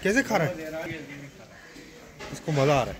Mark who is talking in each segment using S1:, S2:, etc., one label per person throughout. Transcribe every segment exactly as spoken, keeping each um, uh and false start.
S1: कैसे खा रहा है? इसको मज़ा आ रहा है।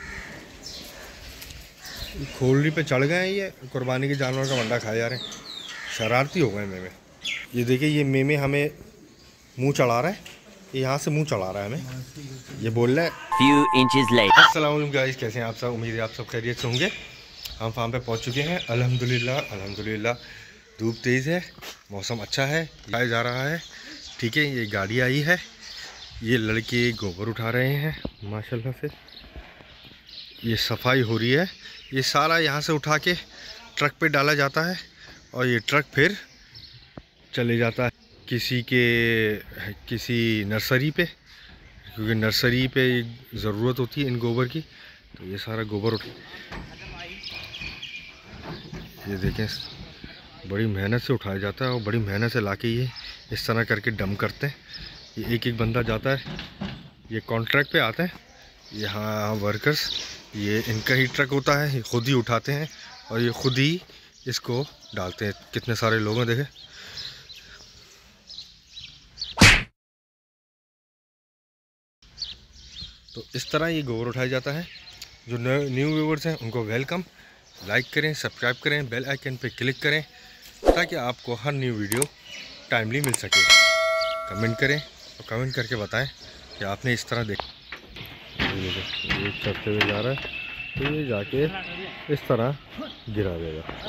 S1: खोलनी पे चढ़ गए हैं, ये कुर्बानी के जानवर का अंडा खाए जा रहे हैं। शरारती हो गए मेमे। ये देखिए ये मेमे हमें मुंह चढ़ा रहा है, ये यहाँ से मुंह चढ़ा रहा है हमें। ये बोल रहा है
S2: Few inches later.
S1: अस्सलाम वालेकुम गाइस, कैसे हैं आप सब? उम्मीद है आप सब खैरियत से होंगे। हम फार्म पे पहुँच चुके हैं अल्हम्दुलिल्लाह अल्हम्दुलिल्लाह। धूप तेज़ है, मौसम अच्छा है, जाया जा रहा है। ठीक है, ये गाड़ी आई है, ये लड़के गोबर उठा रहे हैं माशाल्लाह से। ये सफाई हो रही है, ये सारा यहाँ से उठा के ट्रक पे डाला जाता है और ये ट्रक फिर चले जाता है किसी के किसी नर्सरी पे, क्योंकि नर्सरी पे ज़रूरत होती है इन गोबर की। तो ये सारा गोबर उठ, ये देखें बड़ी मेहनत से उठाया जाता है और बड़ी मेहनत से लाके ये इस तरह करके डंप करते हैं। ये एक एक बंदा जाता है, ये कॉन्ट्रैक्ट पे आते हैं यहाँ वर्कर्स, ये इनका ही ट्रक होता है, ये खुद ही उठाते हैं और ये खुद ही इसको डालते हैं। कितने सारे लोग हैं देखें। तो इस तरह ये गोबर उठाया जाता है। जो न्यू व्यूवर्स हैं उनको वेलकम, लाइक करें, सब्सक्राइब करें, बेल आइकन पे क्लिक करें ताकि आपको हर न्यू वीडियो टाइमली मिल सके। कमेंट करें और कमेंट करके बताएं कि आपने इस तरह देखा। ये चढ़ते हुए जा रहा है तो ये जाके इस तरह गिरा देगा।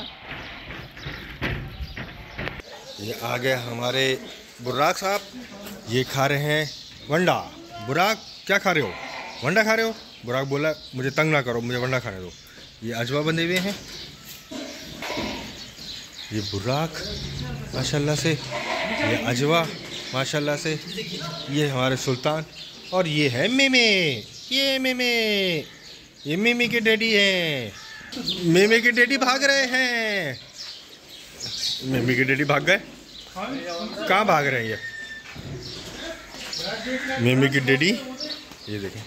S1: ये आ गए हमारे बुर्राक साहब, ये खा रहे हैं वंडा। बुर्राक क्या खा रहे हो? वंडा खा रहे हो? बुर्राक बोला मुझे तंग ना करो, मुझे वंडा खाने दो। ये अजवा बंधे हुए हैं, ये बुर्राक माशाल्लाह से, ये अजवा माशाल्लाह से, ये हमारे सुल्तान और ये है मेमे। ये मेमे, ये मेमे के डैडी हैं। मेमे के डैडी भाग रहे हैं। मेमे के डैडी भाग गए। कहाँ भाग रहे हैं ये मेमे के डैडी? ये देखें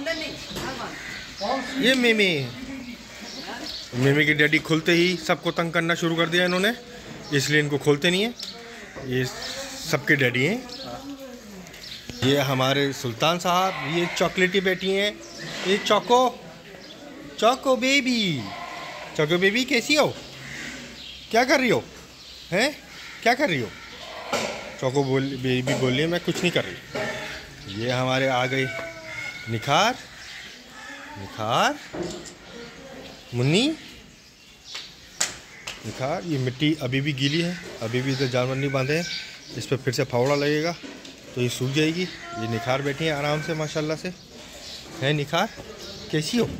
S1: ये मेमे मेमे के डैडी खुलते ही सबको तंग करना शुरू कर दिया इन्होंने, इसलिए इनको खोलते नहीं है। ये सबके डैडी हैं। ये हमारे सुल्तान साहब, ये चॉकलेटी बेटी हैं, ये चौको चौको बेबी। चौको बेबी कैसी हो? क्या कर रही हो? हैं क्या कर रही हो? चौको बोल बेबी बोल रही है मैं कुछ नहीं कर रही। ये हमारे आ गई निखार, निखार मुन्नी, निखार। ये मिट्टी अभी भी गीली है, अभी भी इधर जानवर नहीं बांधे हैं, इस पर फिर से फावड़ा लगेगा तो ये सूख जाएगी। ये निखार बैठी है आराम से माशाल्लाह से। है निखार कैसी हो?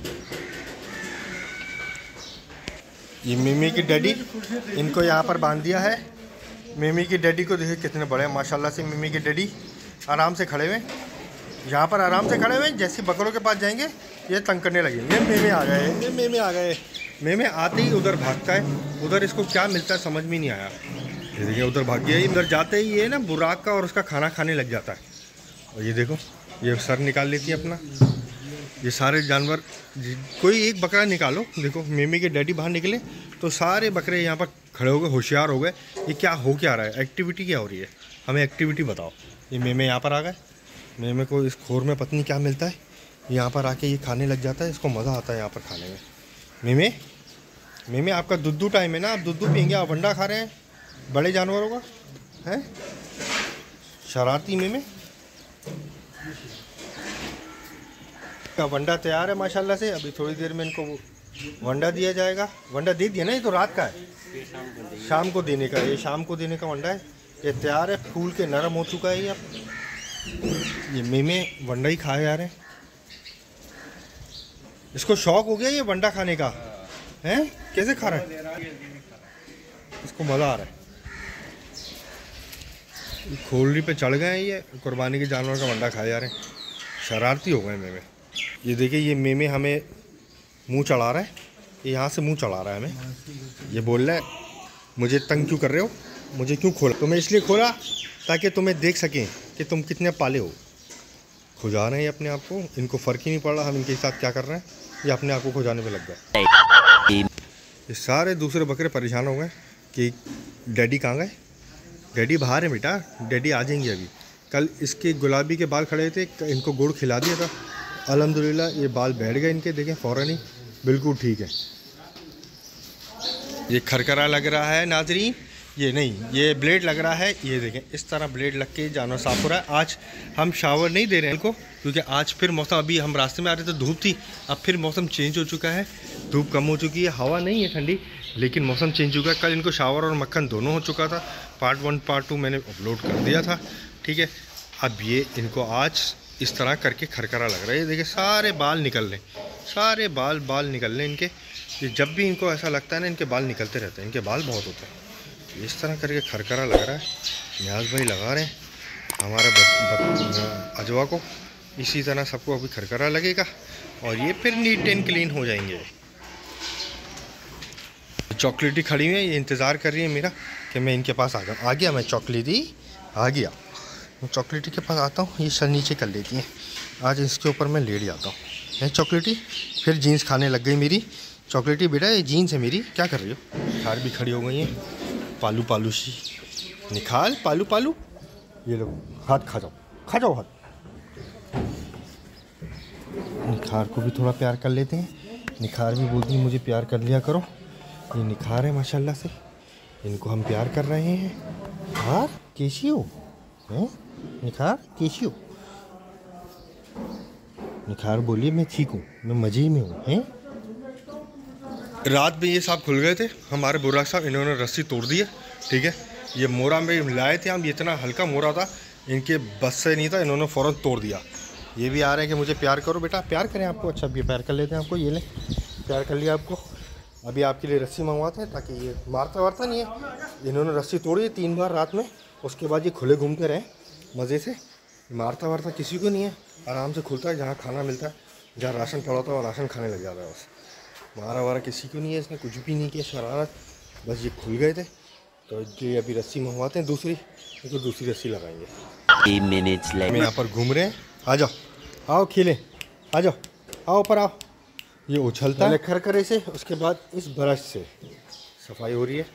S1: ये मिमी की डैडी, इनको यहाँ पर बांध दिया है। मिमी की डैडी को देखिए कितने बड़े हैं माशाल्लाह से। मिमी के डैडी आराम से खड़े हुए यहाँ पर, आराम से खड़े हुए। जैसे बकरों के पास जाएंगे ये तंग करने लगेंगे। ये मेमे आ गए, ये मेमे आ गए। मेमे आते ही उधर भागता है, उधर इसको क्या मिलता है समझ में नहीं आया। ये देखिए उधर भाग गया। इधर जाते ही ये ना बुराक का और उसका खाना खाने लग जाता है। और ये देखो ये सर निकाल लेती है अपना। ये सारे जानवर, कोई एक बकरा निकालो, देखो मेमे के डैडी बाहर निकले तो सारे बकरे यहाँ पर खड़े हो गए, होशियार हो गए। ये क्या हो क्या रहा है? एक्टिविटी क्या हो रही है? हमें एक्टिविटी बताओ। ये मेमे यहाँ पर आ गए। मेमे को इस खोर में पत्नी क्या मिलता है, यहाँ पर आके ये खाने लग जाता है। इसको मज़ा आता है यहाँ पर खाने में। मेमे मेमे आपका दुद्धू टाइम है ना, आप दुद्धू पियेंगे, आप अंडा खा रहे हैं बड़े जानवरों का। हैं शरारती मेमे का वंडा तैयार है माशाल्लाह से। अभी थोड़ी देर में इनको वंडा दिया जाएगा। वंडा दे दिया ना, ये तो रात का है, शाम को देने का। ये शाम को देने का वंडा है, ये तैयार है, फूल के नरम हो चुका है ये अब। ये मेमे वंडा ही खाए जा रहे हैं। इसको शौक हो गया ये वंडा खाने का। हैं कैसे खा रहा है? इसको मज़ा आ रहा है। खोलनी पे चढ़ गए हैं, ये कुर्बानी के जानवर का वंडा खाए जा रहे हैं। शरारती हो गए मेमे। ये देखिए ये मेमे हमें मुंह चढ़ा रहा है, ये यहाँ से मुंह चढ़ा रहा है हमें। ये बोल रहा है मुझे तंग क्यों कर रहे हो, मुझे क्यों खोला? तुम्हें इसलिए खोला ताकि तुम्हें देख सकें कि तुम कितने पाले हो। खुजा रहे हैं अपने आप को, इनको फ़र्क ही नहीं पड़ रहा हम इनके साथ क्या कर रहे हैं। ये अपने आप को खुजाने में लग गए। ये सारे दूसरे बकरे परेशान हो गए कि डैडी कहाँ गए। डैडी बाहर है बेटा, डैडी आ जाएंगे अभी। कल इसके गुलाबी के बाल खड़े थे, इनको गुड़ खिला दिया था, अल्हम्दुलिल्लाह ये बाल बैठ गए इनके, देखें फ़ौरन ही बिल्कुल ठीक है। ये खरखरा लग रहा है नाज़रीन, ये नहीं, ये ब्लेड लग रहा है, ये देखें इस तरह ब्लेड लग के जानवर साफ़ हो रहा है। आज हम शावर नहीं दे रहे हैं इनको, क्योंकि आज फिर मौसम, अभी हम रास्ते में आ रहे थे धूप थी, अब फिर मौसम चेंज हो चुका है, धूप कम हो चुकी है, हवा नहीं है ठंडी, लेकिन मौसम चेंज हो गया। कल इनको शावर और मक्खन दोनों हो चुका था, पार्ट वन पार्ट टू मैंने अपलोड कर दिया था, ठीक है। अब ये इनको आज इस तरह करके खरखरा लग रहा है, ये देखिए सारे बाल निकल रहे, सारे बाल बाल निकल रहे इनके। ये जब भी इनको ऐसा लगता है ना, इनके बाल निकलते रहते हैं, इनके बाल बहुत होते हैं। इस तरह करके खरखरा लग रहा है, नियाज़ भाई लगा रहे हैं हमारे अजवा को, इसी तरह सबको अभी खरखरा लगेगा और ये फिर नीट एंड क्लीन हो जाएंगे। चॉकलेटी खड़ी हुई है, ये इंतज़ार कर रही है मेरा कि मैं इनके पास आ जाऊँ। आ गया मैं, चॉकलेटी आ गया, मैं चॉकलेटी के पास आता हूँ, ये सर नीचे कर लेती हैं, आज इसके ऊपर मैं लेट जाता हूँ। है चॉकलेटी, फिर जीन्स खाने लग गई मेरी। चॉकलेटी बेटा ये जीन्स है मेरी, क्या कर रही हो? निखार भी खड़ी हो गई है, पालू पालू सी, निखाल पालू पालू, ये लो हाथ खा जाओ, खा जाओ हाथ। निखार को भी थोड़ा प्यार कर लेते हैं, निखार भी बोलती है मुझे प्यार कर लिया करो। ये निखार है माशाल्लाह से, इनको हम प्यार कर रहे हैं। निखार कैसी हो? हैं निखार कैसी हो? निखार बोलिए मैं ठीक हूँ, मैं मज़े में हूँ। हैं रात में ये साहब खुल गए थे हमारे बुर्राक साहब, इन्होंने रस्सी तोड़ दी है, ठीक है। ये मोरा में लाए थे हम, ये इतना हल्का मोरा था, इनके बस से नहीं था, इन्होंने फ़ौरन तोड़ दिया। ये भी आ रहे हैं कि मुझे प्यार करो बेटा, प्यार करें आपको, अच्छा ये प्यार कर लेते हैं आपको, ये लें प्यार कर लिया आपको। अभी आपके लिए रस्सी मंगवाते हैं ताकि ये मारता वारता नहीं है। इन्होंने रस्सी तोड़ी है तीन बार रात में, उसके बाद ये खुले घूमते रहे मज़े से, मारता वारता किसी को नहीं है, आराम से खुलता है, जहाँ खाना मिलता है, जहाँ राशन पड़ा होता है वो राशन खाने लग जाता है, बस मारा वारा किसी को नहीं है, इसने कुछ भी नहीं किया शरारत, बस ये खुल गए थे। तो इसलिए अभी रस्सी मंगवाते हैं दूसरी, तो दूसरी रस्सी लगाएंगे। हम यहाँ पर घूम रहे हैं, आ जाओ आओ खेलें, आ जाओ आओ ऊपर आओ। ये उछलता है खरखरे से, उसके बाद इस ब्रश से सफाई हो रही है,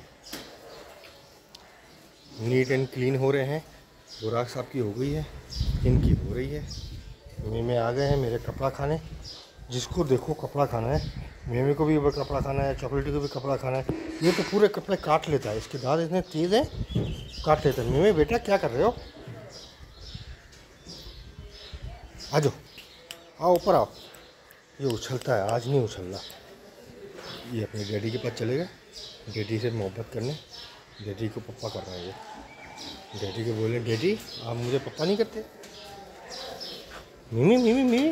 S1: नीट एंड क्लीन हो रहे हैं। बुराक साहब की हो गई है, इनकी हो रही है। मेमे आ गए हैं मेरे कपड़ा खाने, जिसको देखो कपड़ा खाना है, मेमे को भी कपड़ा खाना है, चॉकलेटी को भी कपड़ा खाना है। ये तो पूरे कपड़े काट लेता है, इसके दांत इतने तेज़ हैं, काट लेता है। मेमे बेटा क्या कर रहे हो? आ जाओ आओ ऊपर आओ। ये उछलता है, आज नहीं उछल रहा। ये अपने डैडी के पास चले गए, डैडी से मोहब्बत करने, डैडी को पप्पा कर रहे हैं ये। डैडी को बोले डैडी आप मुझे पप्पा नहीं करते? मिमी मिमी मिमी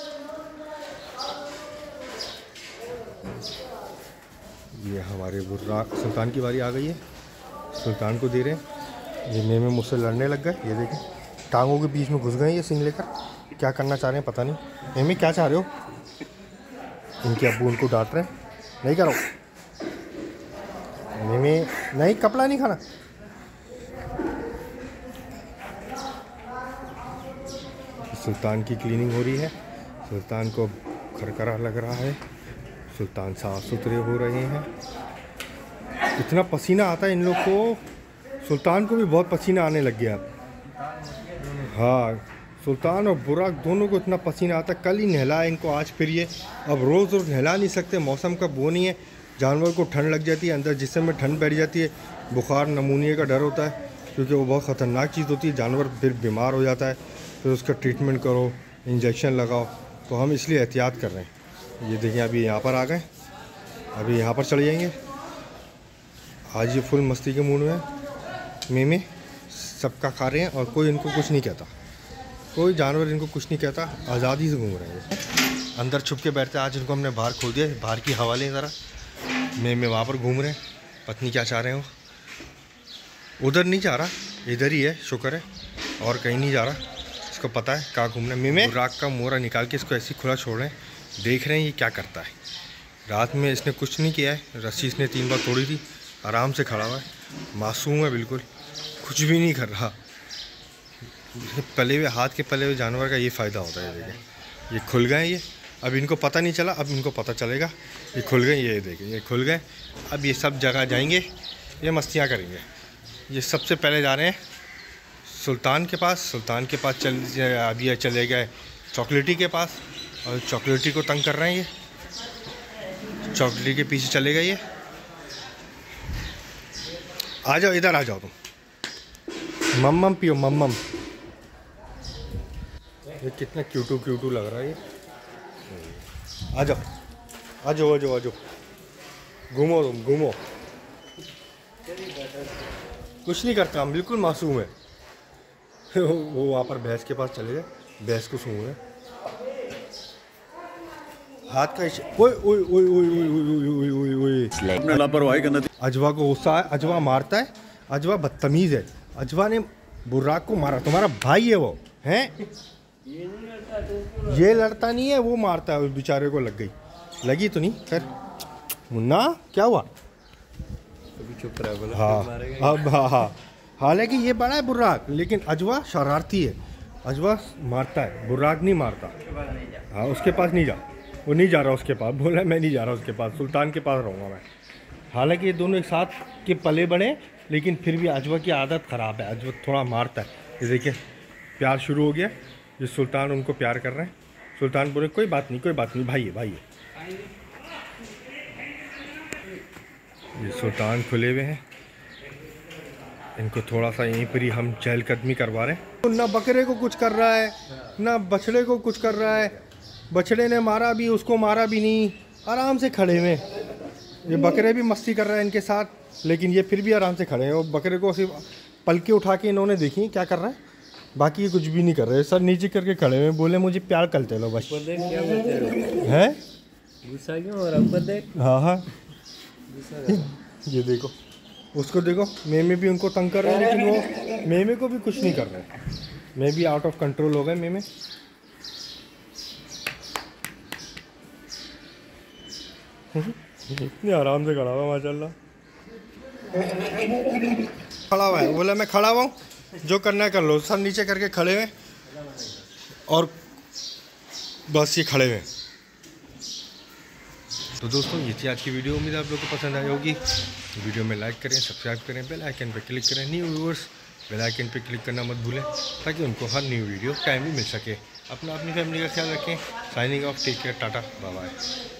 S1: ये हमारे बुर्राक सुल्तान की बारी आ गई है, सुल्तान को दे रहे हैं। ये मेमे मुझसे लड़ने लग गए, ये देखें टांगों के बीच में घुस गए ये सिंग लेकर, क्या करना चाह रहे हैं पता नहीं। मेमे क्या चाह रहे हो? इनके अब्बू उनको डांट रहे हैं, नहीं करो मेमे, नहीं कपड़ा नहीं खाना। सुल्तान की क्लीनिंग हो रही है, सुल्तान को खरखरा लग रहा है, सुल्तान साफ़ सुथरे हो रहे हैं। इतना पसीना आता है इन लोग को, सुल्तान को भी बहुत पसीना आने लग गया। हाँ सुल्तान और बुराक दोनों को इतना पसीना आता है, कल ही नहलाया इनको, आज फिर ये अब रोज़ रोज़ नहला नहीं सकते, मौसम का वो नहीं है। जानवर को ठंड लग जाती है, अंदर जिस्म में ठंड बैठ जाती है, बुखार नमूनिया का डर होता है, क्योंकि वो बहुत ख़तरनाक चीज़ होती है। जानवर फिर बीमार हो जाता है, फिर उसका ट्रीटमेंट करो, इंजेक्शन लगाओ, तो हम इसलिए एहतियात कर रहे हैं। ये देखिए अभी यहाँ पर आ गए, अभी यहाँ पर चले जाएंगे। आज ये फुल मस्ती के मूड में है, मेमे सबका खा रहे हैं और कोई इनको कुछ नहीं कहता, कोई जानवर इनको कुछ नहीं कहता, आज़ादी से घूम रहे हैं। अंदर छुप के बैठते हैं, आज इनको हमने बाहर खोल दिया, बाहर की हवा लें ज़रा। मेमे वहाँ पर घूम रहे हैं, पत्नी क्या चाह रहे हो? उधर नहीं जा रहा, इधर ही है, शुक्र है, और कहीं नहीं जा रहा, इसको पता है कहाँ घूमना है। मेमे राख का मोरा निकाल के इसको ऐसे खुला छोड़ रहे हैं, देख रहे हैं ये क्या करता है। रात में इसने कुछ नहीं किया है, रस्सी इसने तीन बार तोड़ी थी, आराम से खड़ा हुआ है, मासूम है बिल्कुल, कुछ भी नहीं कर रहा। पले हुए हाथ के पले हुए जानवर का ये फ़ायदा होता है। देखें ये खुल गए, ये अब इनको पता नहीं चला, अब इनको पता चलेगा। ये खुल गए, ये देखें ये खुल गए, अब ये सब जगह जाएंगे, ये मस्तियाँ करेंगे। ये सबसे पहले जा रहे हैं सुल्तान के पास सुल्तान के पास चल अभी ये चले गए चॉकलेटी के पास, और चॉकलेटी को तंग कर रहे हैं ये, चॉकलेटी के पीछे चले गए ये। आ जाओ इधर आ जाओ तुम, मम्मम पियो मम्मम। ये कितना क्यूटू क्यूटू लग रहा है ये। आ जाओ आ जाओ आ जाओ आ जाओ, घूमो तुम घूमो। कुछ नहीं करता, हम बिल्कुल मासूम है। वो वहाँ पर भैंस के पास चले गए, भैंस को सूंघ रहे हाथ का। ओए ओए ओए ओए ओए ओए ओए ओए,
S2: लापरवाही करना।
S1: अजवा को गुस्सा है, अजवा मारता है, अजवा बदतमीज है। अजवा ने बुर्राक को मारा, तुम्हारा भाई है वो, हैं? ये लड़ता नहीं है, वो मारता है। उस बेचारे को लग गई, लगी तो नहीं। फिर मुन्ना क्या हुआ?
S2: चुप रहा बोला।
S1: हाँ अब हाँ हाँ, हालांकि ये बड़ा है बुर्राक, लेकिन अजवा शरारती है। अजवा मारता है, बुर्राक नहीं मारता। हाँ उसके पास नहीं जा, वो नहीं जा रहा उसके पास, बोला मैं नहीं जा रहा उसके पास, सुल्तान के पास रहूँगा मैं। हालांकि ये दोनों एक साथ के पले बड़े, लेकिन फिर भी अजवा की आदत ख़राब है, अजवा थोड़ा मारता है। ये देखिए प्यार शुरू हो गया, ये सुल्तान उनको प्यार कर रहे हैं। सुल्तान बोले कोई बात नहीं कोई बात नहीं, भाई है भाई है। ये सुल्तान खुले हुए हैं, इनको थोड़ा सा यहीं पर ही हम चहलकदमी करवा रहे हैं। तो ना बकरे को कुछ कर रहा है, ना बछड़े को कुछ कर रहा है। बछड़े ने मारा भी, उसको मारा भी नहीं, आराम से खड़े हुए। ये बकरे भी मस्ती कर रहे हैं इनके साथ, लेकिन ये फिर भी आराम से खड़े हैं। और बकरे को सिर्फ पलके उठा के इन्होंने देखी क्या कर रहा है, बाकी ये कुछ भी नहीं कर रहे। सर नीचे करके खड़े हुए, बोले मुझे प्यार करते लो बस। है
S2: गुस्सा क्यों हो रहा है? देख
S1: हाँ हाँ ये देखो, उसको देखो, मेमे भी उनको तंग कर रहे हैं, लेकिन वो मेमे को भी कुछ नहीं कर रहे। मैं भी आउट ऑफ कंट्रोल हो गए मेमे। इतने आराम से खड़ा हुआ माशाल्लाह, खड़ा हुआ है। बोला मैं खड़ा हुआ हूँ, जो करना है कर लो। सब नीचे करके खड़े हुए और बस ये खड़े हुए। तो दोस्तों ये थी आज की वीडियो, उम्मीद है आप लोगों को पसंद आई होगी। वीडियो में लाइक करें, सब्सक्राइब करें, बेल आइकन पर क्लिक करें। न्यू व्यूअर्स बेल आइकन पर क्लिक करना मत भूलें, ताकि उनको हर न्यू वीडियो टाइम भी मिल सके। अपना अपनी फैमिली का ख्याल रखें। Signing off, take care, tata bye bye.